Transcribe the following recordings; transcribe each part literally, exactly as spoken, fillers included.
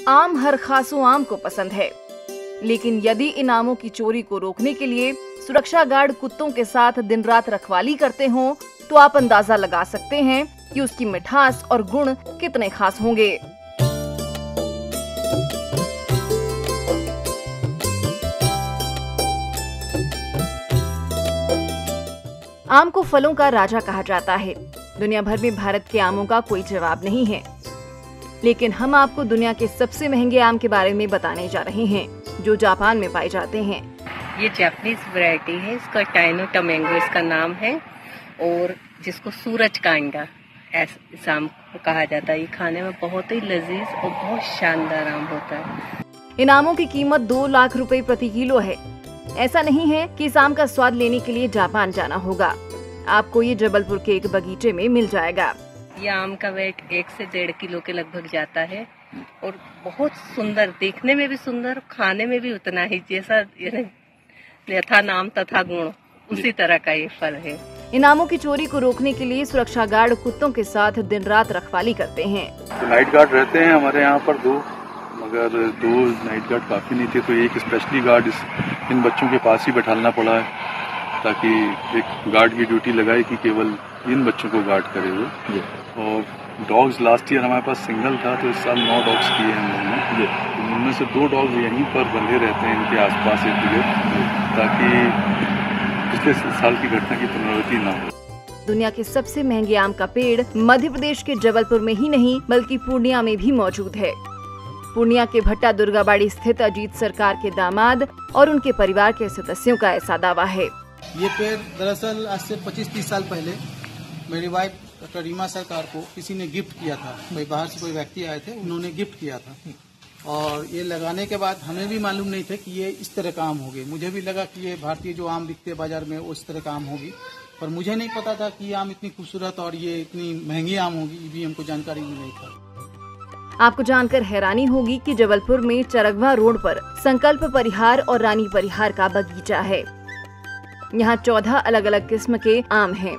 आम हर खासों आम को पसंद है, लेकिन यदि इन आमों की चोरी को रोकने के लिए सुरक्षा गार्ड कुत्तों के साथ दिन रात रखवाली करते हों, तो आप अंदाजा लगा सकते हैं कि उसकी मिठास और गुण कितने खास होंगे। आम को फलों का राजा कहा जाता है। दुनिया भर में भारत के आमों का कोई जवाब नहीं है, लेकिन हम आपको दुनिया के सबसे महंगे आम के बारे में बताने जा रहे हैं, जो जापान में पाए जाते हैं। ये जापानीज वैरायटी है, इसका टाइनो टमेंगो इसका नाम है, और जिसको सूरज कांडा इस आम को कहा जाता है। ये खाने में बहुत ही लजीज और बहुत शानदार आम होता है। इन आमों की कीमत दो लाख रुपए प्रति किलो है। ऐसा नहीं है कि इस आम का स्वाद लेने के लिए जापान जाना होगा, आपको ये जबलपुर के एक बगीचे में मिल जाएगा। ये आम का वेट एक से डेढ़ किलो के लगभग जाता है, और बहुत सुंदर, देखने में भी सुंदर, खाने में भी उतना ही, जैसा यथा नाम तथा गुण, उसी तरह का ये फल है। इन आमों की चोरी को रोकने के लिए सुरक्षा गार्ड कुत्तों के साथ दिन रात रखवाली करते हैं। तो नाइट गार्ड रहते हैं हमारे यहाँ पर दो, मगर दो नाइट गार्ड काफी नहीं थे, तो एक स्पेशली गार्ड इस, इन बच्चों के पास ही बैठाना पड़ा है, ताकि एक गार्ड की ड्यूटी लगाए कि केवल इन बच्चों को गार्ड करे हुए। और डॉग्स लास्ट ईयर हमारे पास सिंगल था, तो इस साल नौ डॉग्स किए हैं हम लोगों ने, तो उनमें से दो डॉग्स यहीं पर बंधे रहते हैं इनके आसपास इर्द गिर्द, ताकि पिछले साल की घटना की पुनरावृत्ति न हो। दुनिया के सबसे महंगे आम का पेड़ मध्य प्रदेश के जबलपुर में ही नहीं बल्कि पूर्णिया में भी मौजूद है। पूर्णिया के भट्टा दुर्गाबाड़ी स्थित अजीत सरकार के दामाद और उनके परिवार के सदस्यों का ऐसा दावा है। ये पेड़ दरअसल आज से पच्चीस तीस साल पहले मेरी वाइफ डॉक्टर रीमा सरकार को किसी ने गिफ्ट किया था। कोई बाहर से कोई व्यक्ति आए थे, उन्होंने गिफ्ट किया था, और ये लगाने के बाद हमें भी मालूम नहीं था कि ये इस तरह का आम होगी। मुझे भी लगा कि ये भारतीय जो आम बिकते बाजार में उस तरह का आम होगी, पर मुझे नहीं पता था कि ये आम इतनी खूबसूरत और ये इतनी महंगी आम होगी, ये भी हमको जानकारी भी नहीं था। आपको जानकर हैरानी होगी कि जबलपुर में चरगवा रोड पर संकल्प परिहार और रानी परिहार का बगीचा है। यहाँ चौदह अलग अलग किस्म के आम हैं।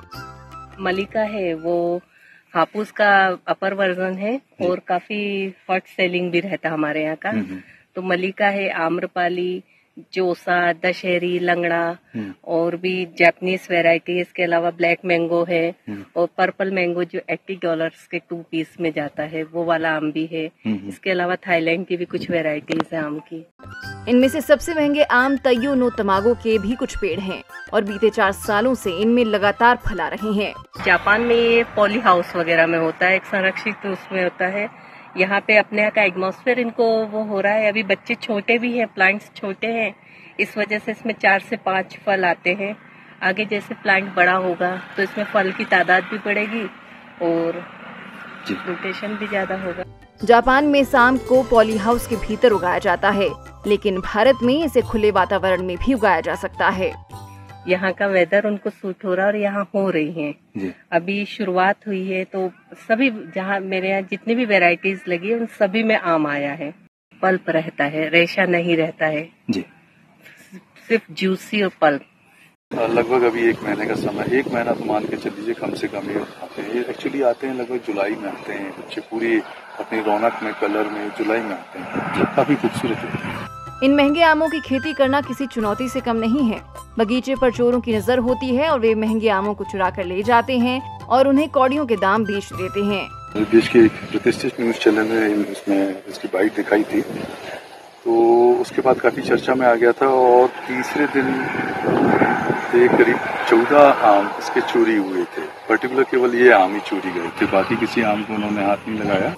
मलिका है, वो हापुस का अपर वर्जन है और काफी हॉट सेलिंग भी रहता हमारे यहाँ का। तो मलिका है, आम्रपाली, जोसा, दशहरी, लंगड़ा, और भी जापानीज वैरायटी है। इसके अलावा ब्लैक मैंगो है, और पर्पल मैंगो जो अस्सी डॉलर्स के टू पीस में जाता है, वो वाला आम भी है। इसके अलावा थाईलैंड की भी कुछ वैरायटीज है आम की। इनमें से सबसे महंगे आम तैयो नो तमागो के भी कुछ पेड़ हैं, और बीते चार सालों से इनमें लगातार फल आ रहे हैं। जापान में ये पॉली हाउस वगैरह में होता है, एक संरक्षित तो उसमें होता है। यहाँ पे अपने यहाँ का एटमॉस्फेयर इनको वो हो रहा है। अभी बच्चे छोटे भी हैं, प्लांट्स छोटे हैं, इस वजह से इसमें चार से पाँच फल आते हैं। आगे जैसे प्लांट बड़ा होगा तो इसमें फल की तादाद भी बढ़ेगी और रोटेशन भी ज्यादा होगा। जापान में इस आम को पॉली हाउस के भीतर उगाया जाता है, लेकिन भारत में इसे खुले वातावरण में भी उगाया जा सकता है। यहाँ का वेदर उनको सूट हो रहा है और यहाँ हो रही है। अभी शुरुआत हुई है, तो सभी जहाँ मेरे यहाँ जितनी भी वैरायटीज लगी है उन सभी में आम आया है। पल्प रहता है, रेशा नहीं रहता है जी, सिर्फ जूसी और पल्प। लगभग अभी एक महीने का समय, एक महीना तो मान के चल लीजिए कम से कम ये आते हैं। एक्चुअली आते हैं लगभग जुलाई में आते हैं बच्चे, पूरी अपनी रौनक में, कलर में जुलाई में आते हैं, काफी खूबसूरत होते हैं। इन महंगे आमों की खेती करना किसी चुनौती से कम नहीं है। बगीचे पर चोरों की नजर होती है और वे महंगे आमों को चुरा कर ले जाते हैं और उन्हें कौड़ियों के दाम बेच देते हैं। देश के एक प्रतिष्ठित न्यूज चैनल में इसमें इसकी बाइट दिखाई थी, तो उसके बाद काफी चर्चा में आ गया था, और तीसरे दिन करीब चौदह आम इसके चोरी हुए थे। पर्टिकुलर केवल ये आम ही चोरी गए थे, बाकी किसी आम को उन्होंने हाथ नहीं लगाया।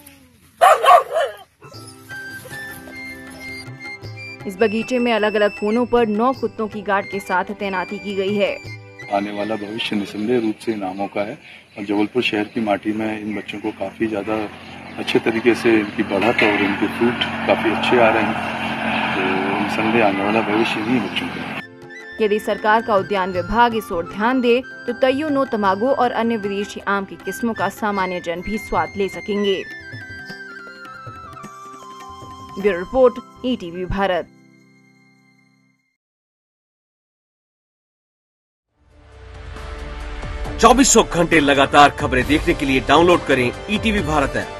इस बगीचे में अलग अलग कोनों पर नौ कुत्तों की गार्ड के साथ तैनाती की गई है। आने वाला भविष्य निसंदेह रूप से इन आमों का है, और जबलपुर शहर की माटी में इन बच्चों को काफी ज्यादा अच्छे तरीके से इनकी बढ़त और इनके फ्रूट काफी अच्छे आ रहे हैं, तो निसंदेह आने वाला भविष्य इन्हीं बच्चों का। यदि सरकार का उद्यान विभाग इस ओर ध्यान दे तो तैयो नो तमागो और अन्य विदेशी आम की किस्मों का सामान्य जन भी स्वाद ले सकेंगे। Bureau report, E T V Bharat. चौबीसों घंटे लगातार खबरें देखने के लिए डाउनलोड करें E T V Bharat app.